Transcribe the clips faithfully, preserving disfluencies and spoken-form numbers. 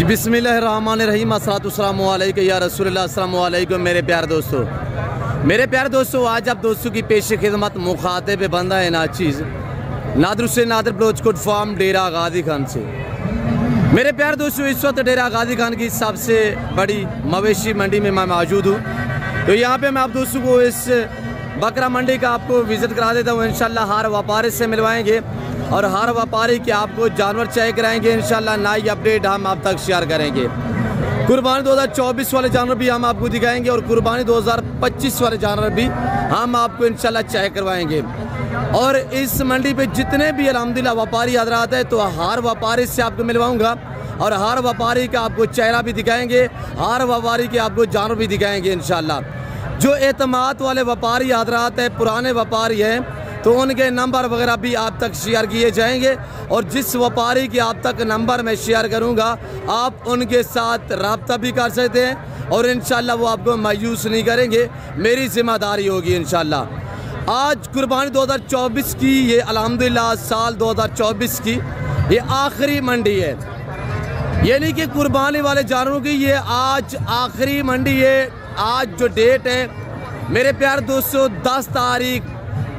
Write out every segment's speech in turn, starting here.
बिस्मिल्लाहिर्रहमानिर्रहीम अस्सलातुस्सलामु अलैका या रसूलल्लाह अस्सलामु अलैकुम मेरे प्यारे दोस्तों मेरे प्यारे दोस्तों आज आप दोस्तों की पेश खिदमत मुखातिब बंदा है नाचीज़ नादर से नादर बलोचकोट फार्म डेरा गाजी खान से। मेरे प्यारे दोस्तों इस वक्त डेरा गाजी खान की सबसे बड़ी मवेशी मंडी में मैं मौजूद हूँ। तो यहाँ पे मैं आप दोस्तों को इस बकरा मंडी का आपको विज़िट करा देता हूँ। इंशाल्लाह हर व्यापारी से मिलवाएंगे और हर व्यापारी के आपको जानवर चेक कराएंगे। इंशाल्लाह नई अपडेट हम आप तक शेयर करेंगे। कुर्बानी दो हज़ार चौबीस वाले जानवर भी हम आपको दिखाएंगे और कुर्बानी दो हज़ार पच्चीस वाले जानवर भी हम आपको इंशाल्लाह चेक करवाएंगे। और इस मंडी पे जितने भी अल्हम्दुलिल्लाह व्यापारी हज़रात है तो हर व्यापारी से आपको मिलवाऊंगा और हर व्यापारी का आपको चेहरा भी दिखाएंगे, हर व्यापारी के आपको जानवर भी दिखाएंगे इंशाल्लाह। जो एतमाद वाले व्यापारी हज़रात है, पुराने व्यापारी हैं, तो उनके नंबर वगैरह भी आप तक शेयर किए जाएंगे और जिस व्यापारी के आप तक नंबर मैं शेयर करूंगा आप उनके साथ रब्ता भी कर सकते हैं और इंशाल्लाह वो आपको मायूस नहीं करेंगे, मेरी जिम्मेदारी होगी इंशाल्लाह। आज कुर्बानी दो हज़ार चौबीस की ये अल्हम्दुलिल्लाह साल दो हज़ार चौबीस की ये आखिरी मंडी है, यानी कि कुर्बानी वाले जानवरों की ये आज आखिरी मंडी है। आज जो डेट है मेरे प्यारे दोस्तों दस तारीख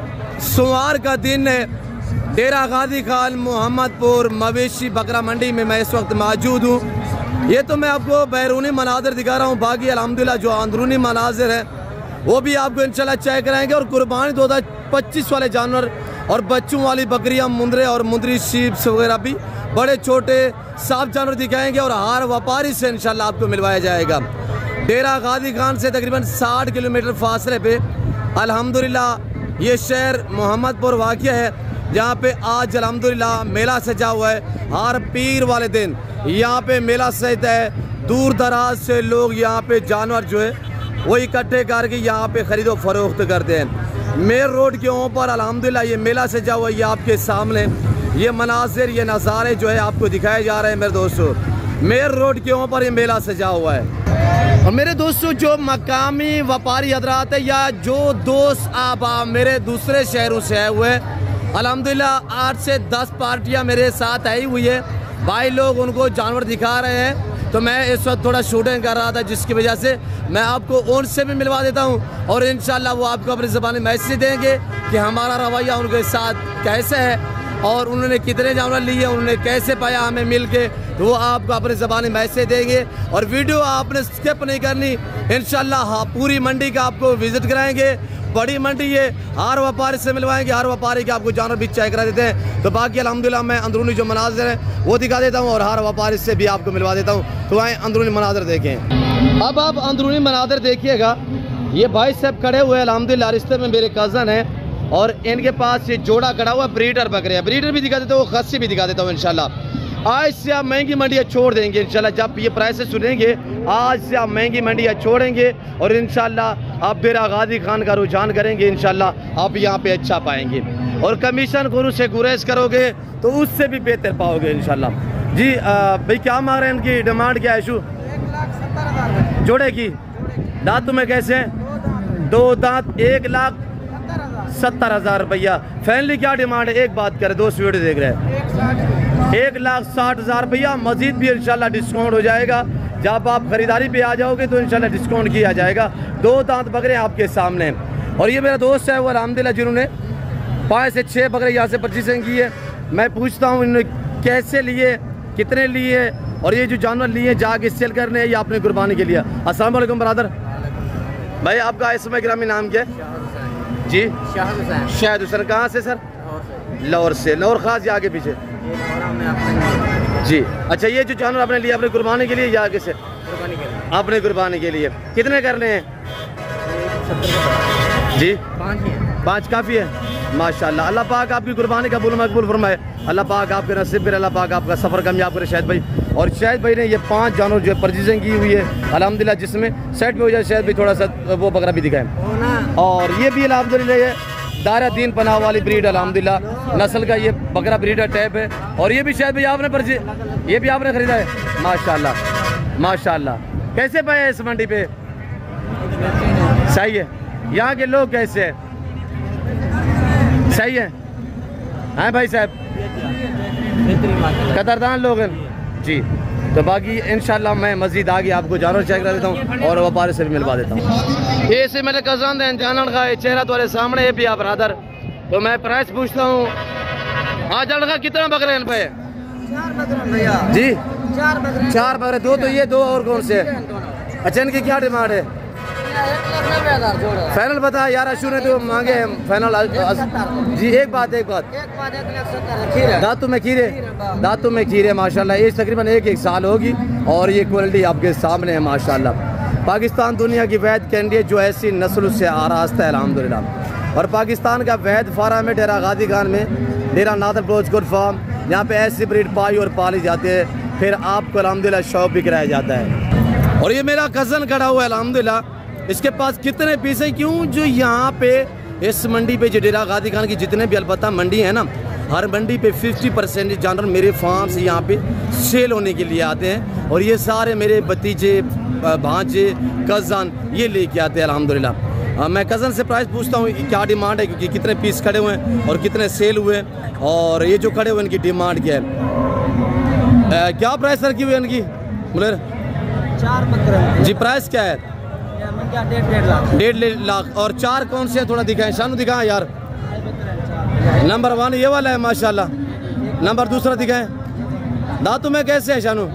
सोमवार का दिन है। डेरा गाजी खान मोहम्मदपुर मवेशी बकरा मंडी में मैं इस वक्त मौजूद हूँ। ये तो मैं आपको बैरूनी मनाजिर दिखा रहा हूँ, बाकी अल्हम्दुलिल्लाह जो अंदरूनी मनाजिर है वो भी आपको इंशाल्लाह चेक कराएंगे। और कुर्बानी दो हज़ार पच्चीस वाले जानवर और बच्चों वाली बकरियाँ, मुंदरे और मुंदरी शीप्स वगैरह भी बड़े छोटे साफ जानवर दिखाएंगे और हर व्यापारी से इंशाल्लाह आपको मिलवाया जाएगा। डेरा गाजी खान से तकरीबन साठ किलोमीटर फासले पे अल्हम्दुलिल्लाह ये शहर मोहम्मदपुर वाक़या है, जहाँ पे आज अल्हम्दुलिल्लाह मेला सजा हुआ है। हर पीर वाले दिन यहाँ पे मेला सजता है। दूर दराज से लोग यहाँ पे जानवर जो है वो इकट्ठे करके यहाँ पे ख़रीदो फरोख्त करते हैं। मेन रोड के ऊपर अल्हम्दुलिल्लाह ये मेला सजा हुआ है। ये आपके सामने ये मनाजिर, ये नज़ारे जो है आपको दिखाए जा रहे हैं मेरे दोस्तों। मेन रोड के ऊपर ये मेला सजा हुआ है। और मेरे दोस्तों जो मकामी व्यापारी हज़रात है या जो दोस्त आबा मेरे दूसरे शहरों से आए हुए हैं, अल्हम्दुलिल्लाह आठ से दस पार्टियां मेरे साथ आई हुई है। भाई लोग उनको जानवर दिखा रहे हैं, तो मैं इस वक्त थोड़ा शूटिंग कर रहा था जिसकी वजह से मैं आपको उनसे भी मिलवा देता हूं और इंशाल्लाह वो आपको अपनी ज़बानी मैसेज देंगे कि हमारा रवैया उनके साथ कैसे है और उन्होंने कितने जानवर लिए, उन्होंने कैसे पाया हमें मिल के, तो वो आपको अपनी ज़बानी मैसेज देंगे। और वीडियो आपने स्किप नहीं करनी इंशाल्लाह। हाँ, पूरी मंडी का आपको विज़िट कराएंगे। बड़ी मंडी है, हर व्यापारी से मिलवाएंगे, हर व्यापारी के आपको जानवर भी चेक करा देते हैं। तो बाकी अल्हम्दुलिल्लाह मैं अंदरूनी जो मनाजिर है वो दिखा देता हूँ और हर व्यापारी से भी आपको मिलवा देता हूँ। तो आए अंदरूनी मनाजिर देखें। अब आप अंदरूनी मनाजिर देखिएगा। ये भाई साहब खड़े हुए अल्हम्दुलिल्लाह, रिश्ते में मेरे कज़न है और इनके पास ये जोड़ा खड़ा हुआ ब्रीडर बकरे हैं। ब्रीडर भी दिखा देता हूँ, खस्सी भी दिखा देता हूँ इंशाल्लाह। आज से आप महंगी मंडियाँ छोड़ देंगे इंशाल्लाह। जब ये प्राइसेस सुनेंगे आज से आप महंगी मंडियाँ छोड़ेंगे और इंशाल्लाह आप डेरा गाजी खान का रुझान करेंगे। इंशाल्लाह आप यहाँ पे अच्छा पाएंगे और कमीशन गुरु से गुरेज करोगे तो उससे भी बेहतर पाओगे इंशाल्लाह। जी भाई क्या मांग रहे हैं, इनकी डिमांड क्या है? शू जोड़े की दांत में कैसे हैं? दो दांत एक लाख सत्तर हजार रुपया। फैमिली क्या डिमांड है? एक बात करें, दोस्त वीडियो देख रहे हैं, एक लाख साठ हजार रुपया। मजीद भी इंशाल्लाह डिस्काउंट हो जाएगा। जब आप खरीदारी पे आ जाओगे तो इंशाल्लाह डिस्काउंट किया जाएगा। दो दांत बकरे आपके सामने। और ये मेरा दोस्त है वो अल्हम्दुलिल्लाह जिन्होंने पाँच से छः बकरे यहाँ से परचेसिंग की है। मैं पूछता हूँ इन्होंने कैसे लिए, कितने लिए और ये जो जानवर लिए जाके सेल करने या अपने कुर्बानी के लिए। अस्सलाम वालेकुम ब्रदर। भाई आपका इस समय ग्रामीण नाम क्या है? जी शाहिद हुसैन। कहाँ से सर? लाहौर से। लाहौर खास या आगे पीछे? जी अच्छा। ये जो जानवर आपने लिया अपने कुर्बानी के लिए या आगे से? कुर्बानी के लिए। अपने कुर्बानी के लिए कितने करने हैं? जी पाँच ही हैं। पाँच काफ़ी है माशाल्लाह। अल्लाह पाक आपकी कुर्बानी कबूल मकबूल फरमाए। अल्लाह पाक आपके नसीब पर, अल्लाह पाक आपका सफ़र कामयाब करे शाहिद भाई। और शाहिद भाई ने ये पांच जानवर जो है परचेजिंग की हुई है अल्हम्दुलिल्लाह, जिसमें सेट में हो जाए शाहिद भाई थोड़ा सा वो बकरा भी दिखाएं। और ये भी अल्हम्दुलिल्लाह ये दायरा दीन पनाह वाली ब्रीड अल्हम्दुलिल्लाह नस्ल का ये बकरा ब्रीडर टाइप है। और ये भी शायद भाई आपने परचे ये भी आपने ख़रीदा है माशाल्लाह माशाल्लाह। कैसे पाए इस मंडी पे? सही है। यहाँ के लोग कैसे है? सही है हैं भाई साहब? कदरदान लोग हैं जी। तो तो बाकी इंशाल्लाह मैं मस्जिद आगे आपको जानवर चेक करा देता हूँ और व्यापारी से भी मिलवा देता हूँ। ये से मेरे कज़न हैं जानवर का चेहरा तुम्हारे सामने है भी आप बरादर। तो मैं प्राइस पूछता हूँ। हाँ जानवर का कितना बकरे इन पे? चार बकरे भैया जी चार बकरे। चार बकरे, दो तो ये दो और कौन से? अच्छा इनकी क्या डिमांड है? एक लाख नब्बे हजार जोड़ा। फाइनल बता यार, अशु ने तो मांगे हैं फाइनल। जी एक बात एक बात एक बात एक लाख सत्तर खीरे। दांतों में खीरे, दांतों में खीरे माशाल्लाह। ये तकरीबन एक एक साल होगी और ये क्वालिटी आपके सामने है माशाल्लाह। पाकिस्तान दुनिया की वैद कैंडी जो ऐसी नस्ल से आरास्ता है अल्हम्दुलिल्लाह। और पाकिस्तान का वैद फार्म है डेरा गाजी खान में, डेरा नादर ब्लोच गुड फार्म। यहाँ पे ऐसी ब्रीड पाई और पाली जाती है, फिर आपको अल्हम्दुलिल्लाह शौक भी कराया जाता है। और ये मेरा कज़न खड़ा हुआ है अल्हम्दुलिल्लाह। इसके पास कितने पीस हैं? क्यों जो यहाँ पे इस मंडी पे जो डेरा गाजी खान की जितने भी अलबत्ता मंडी है ना, हर मंडी पे पचास परसेंट जानवर मेरे फार्म से यहाँ पे सेल होने के लिए आते हैं। और ये सारे मेरे भतीजे भांजे कज़न ये लेके आते हैं अल्हम्दुलिल्लाह। मैं कज़न से प्राइस पूछता हूँ क्या डिमांड है, क्योंकि कितने पीस खड़े हुए हैं और कितने सेल हुए और ये जो खड़े हुए इनकी डिमांड क्या है, आ, क्या प्राइस रखी हुई है इनकी? मुलेर चार बकरे जी प्राइस क्या है? डेढ़ लाख। डेढ़ लाख। और चार कौन से हैं थोड़ा दिखाएं, शानू दिखाएं यार। नंबर वन ये वाला है माशाल्लाह। नंबर दूसरा दिखाएं। दांतों में कैसे है शानू?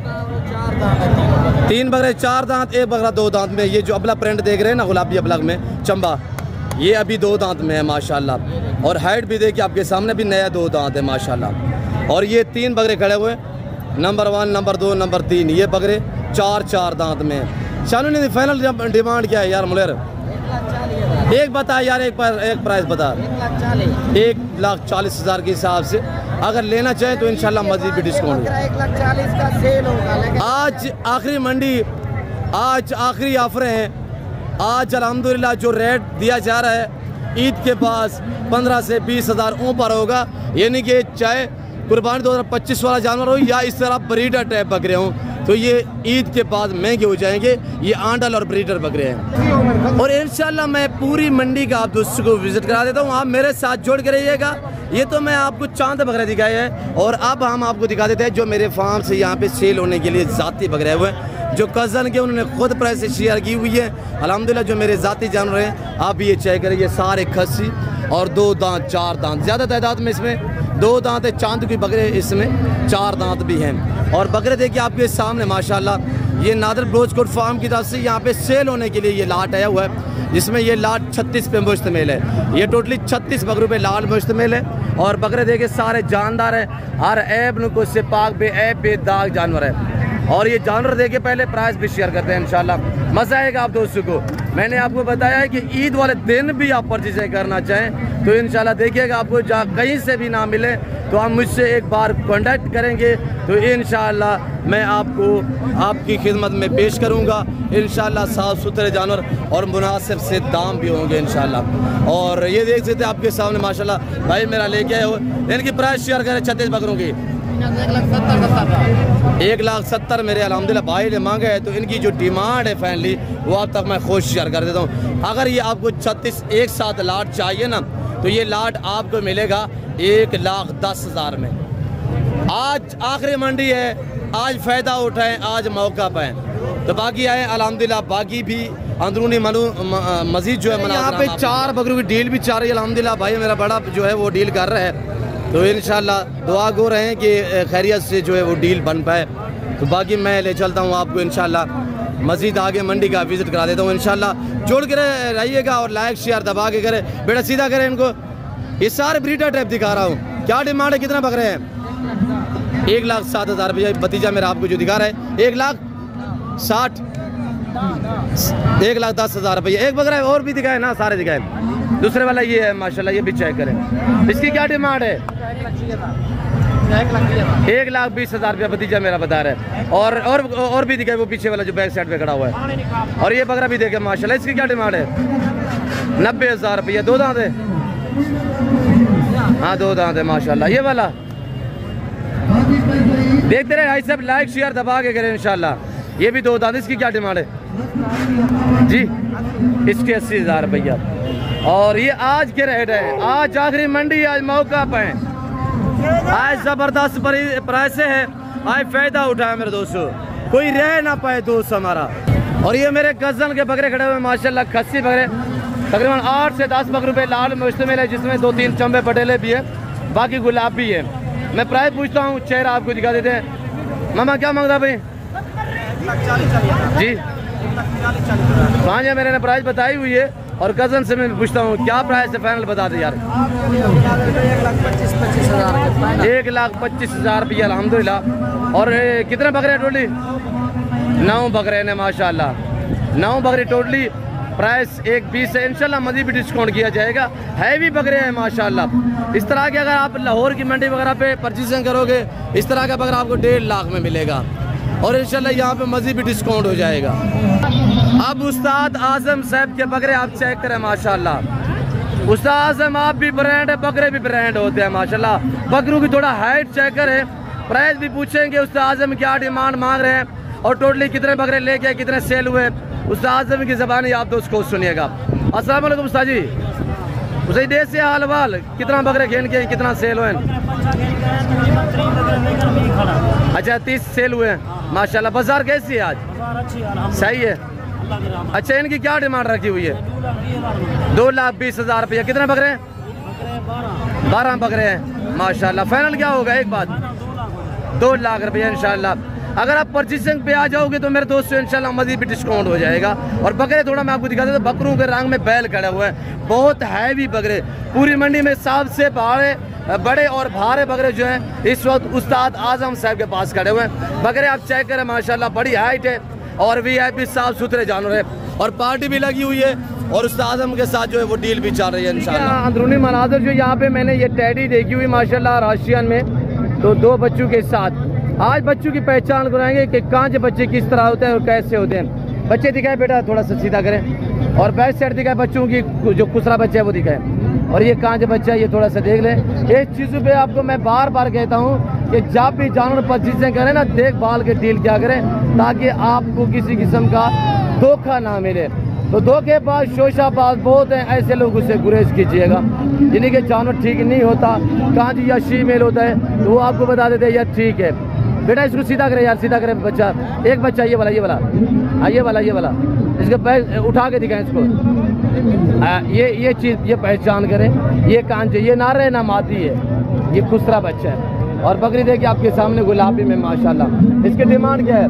तीन बकरे चार दांत, एक बकरा दो दांत में। ये जो अबला प्रिंट देख रहे हैं ना गुलाबी अबलग में चंबा, ये अभी दो दांत में है माशाल्लाह। और हाइट भी देखिए आपके सामने भी नया दो दांत है माशाल्लाह। और ये तीन बकरे खड़े हुए, नंबर वन नंबर दो नंबर तीन, ये बकरे चार चार दांत में। शानू ने फाइनल डिमांड क्या है यार मुलेर? एक बता यार, एक पर एक प्राइस बता। एक लाख चालीस हजार के हिसाब से अगर लेना चाहें तो इंशाल्लाह मजीद भी डिस्काउंट है। एक लाख चालीस का सेल होगा। आज आखिरी मंडी, आज आखिरी ऑफर हैं। आज अल्हम्दुलिल्लाह जो रेट दिया जा रहा है ईद के पास पंद्रह से बीस हजार ऊपर होगा। यानी कि चाहे कुर्बानी दो हज़ार पच्चीस वाला जानवर हो या इस तरह ब्रीडर टाइप बकरे हों, तो ये ईद के बाद महंगे हो जाएंगे। ये आंडल और ब्रीडर बकरे हैं। और इंशाल्लाह मैं पूरी मंडी का आप दोस्तों को विजिट करा देता हूँ, आप मेरे साथ जोड़ के रहिएगा। ये तो मैं आपको चांद बकरे दिखाए हैं और अब हम आपको दिखा देते हैं जो मेरे फार्म से यहाँ पे सेल होने के लिए ज़ाती बकरे हुए हैं, जो कज़न के उन्होंने खुद प्राइस शेयर की हुई है अल्हम्दुलिल्लाह। जो मेरे ज़ाती जानवर हैं आप ये चेक करें, ये सारे खस्सी और दो दांत चार दांत ज़्यादा तादाद में इसमें दो दांत है। चांद की बकरे इसमें चार दांत भी हैं। और बकरे देखिए आपके सामने माशाल्लाह। ये नादर ब्लोच कोट फार्म की तरफ से यहाँ पे सेल होने के लिए ये लाट आया हुआ है, जिसमें ये लाट छत्तीस पे मुश्तमिल है। ये टोटली छत्तीस बकरों पे लाट मुश्तमिल है। और बकरे देखिए सारे जानदार हैं, हर ऐब नुको से पाक बे ऐब बे दाग जानवर है। और ये जानवर देखिए पहले प्राइस भी शेयर करते हैं इंशाल्लाह, मज़ा आएगा आप दोस्तों को। मैंने आपको बताया है कि ईद वाले दिन भी आप परचेज़ करना चाहें तो इंशाल्लाह देखिएगा, आपको जहाँ कहीं से भी ना मिले तो आप मुझसे एक बार कांटेक्ट करेंगे तो इंशाल्लाह मैं आपको आपकी खिदमत में पेश करूँगा। इंशाल्लाह साफ़ सुथरे जानवर और मुनासिब से दाम भी होंगे इंशाल्लाह। और ये देख सकते हैं आपके सामने माशाल्लाह भाई मेरा लेके आए हो। इनकी प्राइस शेयर करें छत्तीस बकरों की एक लाख सत्तर मेरे अल्हम्दुलिल्लाह भाई ने मांगे है। तो इनकी जो डिमांड है फाइनली वो आप तक मैं खुश शेयर कर देता हूँ। अगर ये आपको छत्तीस एक साथ लाट चाहिए ना तो ये लाट आपको मिलेगा एक लाख दस हज़ार में। आज आखिरी मंडी है, आज फ़ायदा उठाएं, आज मौका पाएं। तो बाकी आए अल्हम्दुलिल्लाह, बाकी भी अंदरूनी मजीद जो है यहाँ पे चार बकरों की डील भी चाह रही है अल्हम्दुलिल्लाह। भाई मेरा बड़ा जो है वो डील कर रहा है, तो इंशाल्लाह दुआ गो रहे हैं कि खैरियत से जो है वो डील बन पाए। तो बाकी मैं ले चलता हूँ आपको इंशाल्लाह मज़ीद आगे मंडी का विज़िट करा देता हूँ इंशाल्लाह। जोड़ के रहिएगा और लाइक शेयर दबा के करें, बेटा सीधा करें इनको। ये सारे ब्रीडर टाइप दिखा रहा हूँ। क्या डिमांड है, कितना बकरे हैं? एक लाख सात हज़ार रुपया। भतीजा मेरा आपको जो दिखा रहा है एक लाख साठ, एक लाख दस हज़ार रुपया। एक बकरा और भी दिखाए ना, सारे दिखाए। दूसरे वाला ये है माशाल्लाह, ये भी चेक करें। इसकी क्या डिमांड है? एक लाख बीस हज़ार रुपया भतीजा मेरा बता रहा है। और और और भी दिखाए वो पीछे वाला जो बैक साइड पे खड़ा हुआ है। और ये बकरा भी देखे माशाल्लाह। इसकी क्या डिमांड है? नब्बे हज़ार रुपया। दो दांत है? हाँ दो दांत है माशाल्लाह। ये वाला देखते रहे भाई सब, लाइक शेयर दबा के करें इंशाल्लाह। ये भी दो दांत। इसकी क्या डिमांड है जी? इसके अस्सी हज़ार रुपया। और ये आज के रेट है, आज आखिरी मंडी, आज मौका पे आज ज़बरदस्त प्राइस है। आज फायदा उठाए मेरे दोस्तों, कोई रह ना पाए दोस्त हमारा। और ये मेरे कजन के बकरे खड़े हुए माशाल्लाह, खस्सी बकरे तकरीबन आठ से दस बकरे रुपये लाल मुश्तमिल है, जिसमें दो तीन चंबे पटेले भी है, बाकी गुलाब भी है। मैं प्राइस पूछता हूँ, चेहरा आपको दिखा देते हैं। मामा क्या मांगता भाई जी? पाँच है, मेरे ने प्राइस बताई हुई है। और कजन से मैं पूछता हूँ क्या प्राइस है, फाइनल बता दे यार। एक लाख पच्चीस हज़ार रुपया अल्हम्दुलिल्लाह। और कितने बकरे टोटली? नौ बकरे ने माशाल्लाह, नौ बकरे टोटली। प्राइस एक बीस है, इंशाल्लाह मज़ीद भी डिस्काउंट किया जाएगा। हैवी बकरे हैं माशाल्लाह। इस तरह के अगर आप लाहौर की मंडी वगैरह पे परचेजिंग करोगे, इस तरह का बकरा आपको डेढ़ लाख में मिलेगा और इंशाल्लाह यहाँ पे मज़ीद भी डिस्काउंट हो जाएगा। अब उस्ताद आजम साहब के बकरे आप चेक करें माशाल्लाह। उस्ताद आजम आप भी ब्रांड है, बकरे भी ब्रांड होते हैं माशाल्लाह। बकरों की थोड़ा हाइट चेक करें, प्राइस भी पूछेंगे उस्ताद आजम क्या डिमांड मांग रहे हैं और टोटली कितने बकरे लेके आए, कितने सेल हुए। उस्ताद आजम की ज़बानी आप दोस्त को सुनिएगा। अस्सलाम वालेकुम उस्ताद जी, उसे देश से हाल वाल कितना बकरे घेन के कितना सेल हुए? अच्छा तीस सेल हुए हैं माशाल्लाह। बाजार कैसी है आज? सही है। अच्छा इनकी क्या डिमांड रखी हुई है? दो लाख बीस हजार रुपया। कितने बकरे हैं? बारह बकरे हैं माशाल्लाह। फाइनल क्या होगा? एक बात, दो लाख रुपया इंशाल्लाह। अगर आप परचेसिंग पे आ जाओगे तो मेरे दोस्तों इंशाल्लाह मज़ीद भी डिस्काउंट हो जाएगा। और बकरे थोड़ा मैं आपको दिखा देता हूँ, बकरों के रंग में बैल खड़े हुए हैं, बहुत हैवी बकरे। पूरी मंडी में सबसे बड़े बड़े और भारे बकरे जो हैं इस वक्त उस्ताद आजम साहब के पास खड़े हुए हैं। बकरे आप चेक करें माशाल्लाह, बड़ी हाइट है और वी आई पी साफ सुथरे जानवर है और पार्टी भी लगी हुई है और उस्ताद आजम के साथ जो है वो डील भी चल रही है इंशाल्लाह। अंदरूनी मनाजर जो यहाँ पे मैंने ये टैडी देखी हुई माशाल्लाह राशियन में, तो दो बच्चों के साथ। आज बच्चों की पहचान कराएंगे कि कांच बच्चे किस तरह होते हैं और कैसे होते हैं। बच्चे दिखाए बेटा, थोड़ा सा सीधा करें और बैक साइड दिखाए बच्चों की, जो कुसरा बच्चा है वो दिखाए और ये कांच बच्चा है ये थोड़ा सा देख लें। एक चीज़ों पे आपको मैं बार बार कहता हूँ कि जब भी जानवर परचेजिंग करें ना, देखभाल के डील क्या करें ताकि आपको किसी किस्म का धोखा ना मिले। तो धोखेबाज शोशाबाज बहुत हैं, ऐसे लोगों से गुरेज कीजिएगा जिन्हीं के जानवर ठीक नहीं होता, कांच या शीमेल होता है तो वो आपको बता देते हैं यार ठीक है बेटा इसको सीधा करे यार, सीधा करे बच्चा। एक बच्चा ये वाला ये वाला हाँ ये वाला ये वाला इसके पैर उठा के दिखाएं इसको। आ, ये ये चीज़ ये पहचान करें, ये कांच ये ना रहे ना मादी है, ये खुसरा बच्चा है। और बकरी देखिए आपके सामने गुलाबी में माशाल्लाह। इसकी डिमांड क्या है?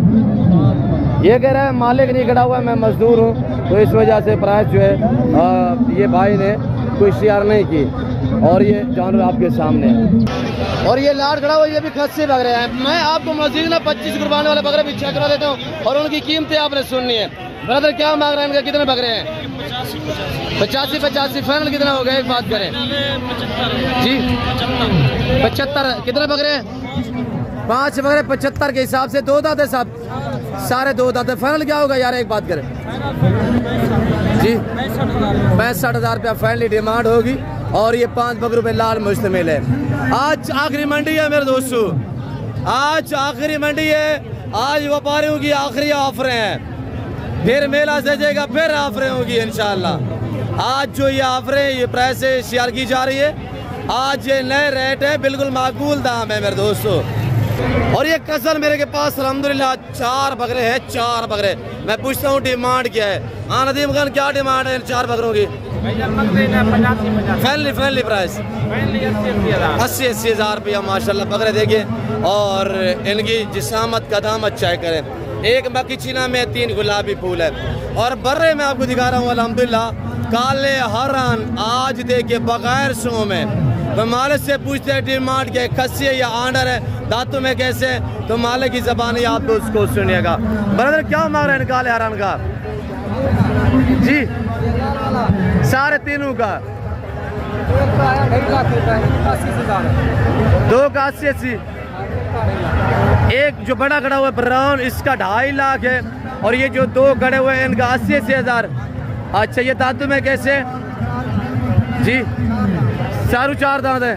ये कह रहा है मालिक नहीं खड़ा हुआ है, मैं मजदूर हूँ, तो इस वजह से प्राइस जो है आ, ये भाई ने कोई शेयर नहीं की। और ये जानवर आपके सामने है और ये लाड खड़ा हुआ, ये भी खस्सी बकरे हैं। मैं आपको मजीद ना पच्चीस कुर्बानी वाले बकरे भी चेक करा देता हूँ और उनकी कीमतें आपने सुननी है। ब्रदर क्या मांग रहे हैं, इनके कितने बकरे हैं? पचासी पचासी। फाइनल कितना हो गया? एक बात करें जी, पचहत्तर। कितने बकरे हैं? पाँच बकरे पचहत्तर के हिसाब से दो दाते साहब, सारे दो दाते। फाइनल क्या होगा यार? एक बात करें जी, पैंसठ हज़ार रुपया फाइनली डिमांड होगी और ये पाँच बकरों पे लाल मुश्तमिल है। आज आखिरी मंडी है मेरे दोस्तों, आज आखिरी मंडी है। आज व्यापारियों की आखिरी ऑफरें हैं, फिर मेला सजेगा, फिर ऑफरें होगी इंशाल्लाह। आज जो ये ऑफरें ये प्राइस से शेयर की जा रही है, आज ये नए रेट है, बिल्कुल माकूल दाम है मेरे दोस्तों। और ये कसन मेरे के पास अल्हम्दुलिल्लाह चार बकरे हैं, चार बकरे। मैं पूछता हूँ डिमांड क्या है? हाँ नदीम खान क्या डिमांड है इन चार बकरों की? फैमिली फैमिली प्राइस अस्सी अस्सी हज़ार रुपया माशाल्लाह बकरे देखिए। और इनकी जिसामत कदामत चेक करें। एक मक्की चीना में तीन गुलाबी फूल है और बर्रे में आपको दिखा रहा हूँ अल्हम्दुलिल्लाह काले हरन आज देखिए बगैर सो में। तो मालिक से पूछते हैं डिमांड क्या है, खस्सी है या आंडर है, दांतों में कैसे है, तो मालिक की ज़बान आप तो उसको सुनिएगा। ब्रदर क्या मांग रहे हैं काले हरन का जी? सारे तीनों का दो का अस्सी अस्सी। एक जो बड़ा खड़ा हुआ है ब्राउन इसका ढाई लाख है और ये जो दो खड़े हुए हैं इनका अस्सी अस्सी हज़ार। अच्छा ये दांतों में कैसे जी? चारों चार दांत है,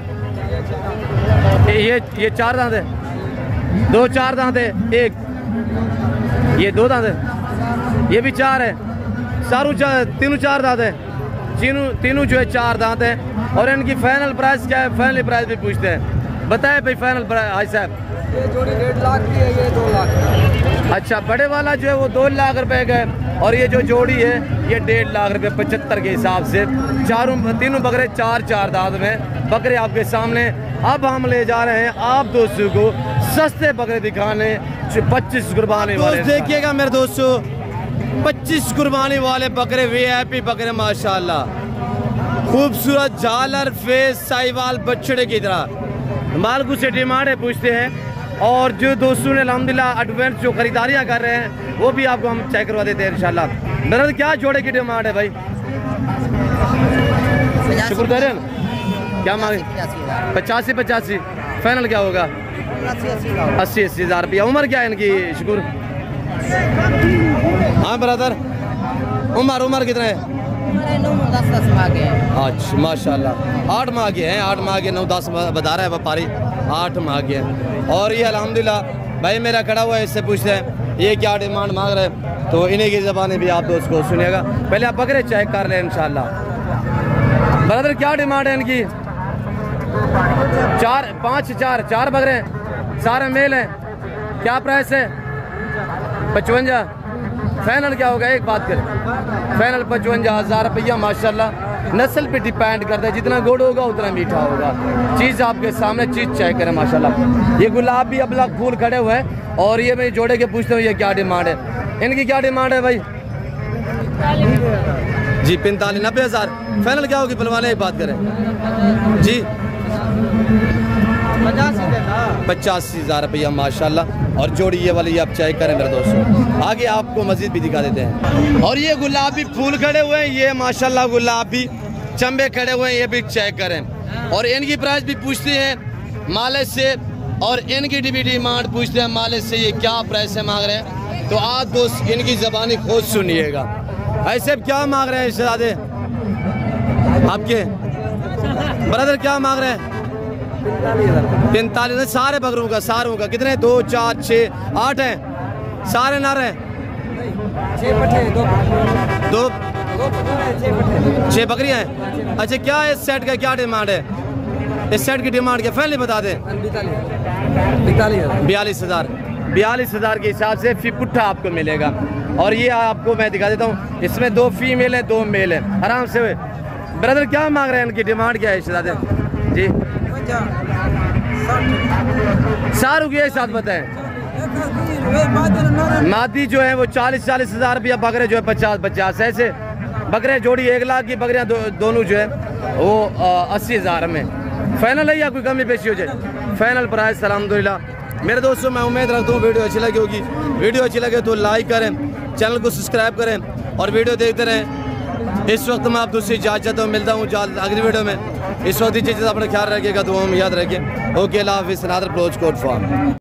ये ये चार दांत है, दो चार दांत है, एक ये दो दांत है, ये भी चार है, चारों चार तीनों चार दांत है, तीनों तीनों जो है चार दांत है। और इनकी फाइनल प्राइस क्या है? फाइनल प्राइस भी पूछते हैं, बताए भाई फाइनल प्राइस। हाई साहब ये जोड़ी डेढ़ लाख की है, ये दो लाख की। अच्छा, बड़े वाला जो है वो दो लाख रुपए का है और ये जो जोड़ी है ये डेढ़ लाख रुपए पचहत्तर के हिसाब से। चारों तीनों बकरे चार चार दांत में बकरे आपके सामने। अब हम ले जा रहे हैं आप दोस्तों को सस्ते बकरे दिखाने पच्चीस कुर्बानी वाले। देखिएगा मेरे दोस्तों, पच्चीस कुर्बानी वाले बकरे, वीआईपी बकरे माशाल्लाह, खूबसूरत झालर फेस साहिवाल बछड़े की तरह। माल से डिमांड है पूछते हैं और जो दोस्तों ने अल्हम्दुलिल्लाह एडवांस जो खरीदारियां कर रहे हैं वो भी आपको हम चेक करवा देते हैं इंशाल्लाह। मेरा क्या जोड़े की डिमांड है भाई? शुक्र करें, क्या मांगे? पचासी पचासी फाइनल क्या होगा? अस्सी अस्सी हज़ार रुपया। उम्र क्या है इनकी शुक्र? हाँ ब्रदर, उम्र उम्र कितना है? अच्छा माशाल्लाह, आठ माह के हैं, आठ माह के, नौ दस बता रहा है व्यापारी, आठ माह के हैं। और ये अल्हम्दुलिल्लाह भाई मेरा खड़ा हुआ है, इससे पूछते हैं ये क्या डिमांड मांग रहे हैं, तो इन्हीं की ज़बानी भी आप दोस्त को सुनिएगा। पहले आप बकरे चेक कर लें इंशाल्लाह। ब्रदर क्या डिमांड है इनकी? चार पाँच चार चार बकरे सारे मेल हैं। क्या प्राइस है? पचवंजा। फाइनल क्या होगा? एक बात करें, फाइनल पचवंजा हज़ार रुपया माशाल्लाह। नस्ल पे डिपेंड करता है, जितना गुड़ होगा उतना मीठा होगा। चीज़ आपके सामने, चीज़ चेक करें माशाल्लाह। ये गुलाब भी अबलग फूल खड़े हुए हैं और ये मैं जोड़े के पूछता हूँ ये क्या डिमांड है? इनकी क्या डिमांड है भाई? जी पैंतालीस नब्बे हज़ार। फाइनल क्या होगी पलवाने? एक बात करें जी, पचासी हज़ार रुपया माशाल्लाह। और जोड़ी ये वाली आप चेक करें मेरे दोस्तों, आगे आपको मजीद भी दिखा देते हैं। और ये गुलाबी फूल खड़े हुए हैं, ये माशाल्लाह गुलाबी चंबे खड़े हुए हैं, ये भी चेक करें। और इनकी प्राइस भी पूछते हैं माले से और इनकी भी डिमांड पूछते हैं माले से, ये क्या प्राइस है मांग रहे हैं। तो आप दोस्त इनकी ज़बानी खुद सुनिएगा। ऐसे क्या मांग रहे हैं शहजादे आपके? ब्रदर क्या मांग रहे हैं? पैंतालीस। सारे बकरों का, सारों का कितने? दो चार छः आठ हैं, सारे नर हैं। दो छः बकरियां हैं। अच्छा, क्या इस सेट का क्या डिमांड है? इस सेट की डिमांड क्या फाइनली बता दें? बयालीस हज़ार बयालीस हज़ार के हिसाब से फी पुट्ठा आपको मिलेगा। और ये आपको मैं दिखा देता हूँ, इसमें दो फीमेल है दो मेल है। आराम से ब्रदर क्या मांग रहे हैं? इनकी डिमांड क्या है शहजादे जी? सारू के साथ बताएं। मादी जो है वो चालीस चालीस हज़ार रुपया, बकरे जो है पचास पचास। ऐसे बकरे जोड़ी एक लाख की बकरियां दो, दोनों जो है वो अस्सी हज़ार में। फाइनल है या कोई कमी पेशी हो जाए? फाइनल प्राइस अल्हम्दुलिल्लाह। मेरे दोस्तों मैं उम्मीद रखता हूँ वीडियो अच्छी लगी होगी। वीडियो अच्छी लगे तो लाइक करें, चैनल को सब्सक्राइब करें और वीडियो देखते रहें। इस वक्त मैं आप दूसरी इजाज़त मिलता हूँ अगली वीडियो में। इस वक्त ही चीज़ अपना ख्याल रखिएगा, तो हम याद रखिए। ओके, अल्लाह हाफिज़। Nadar Balochkot farm.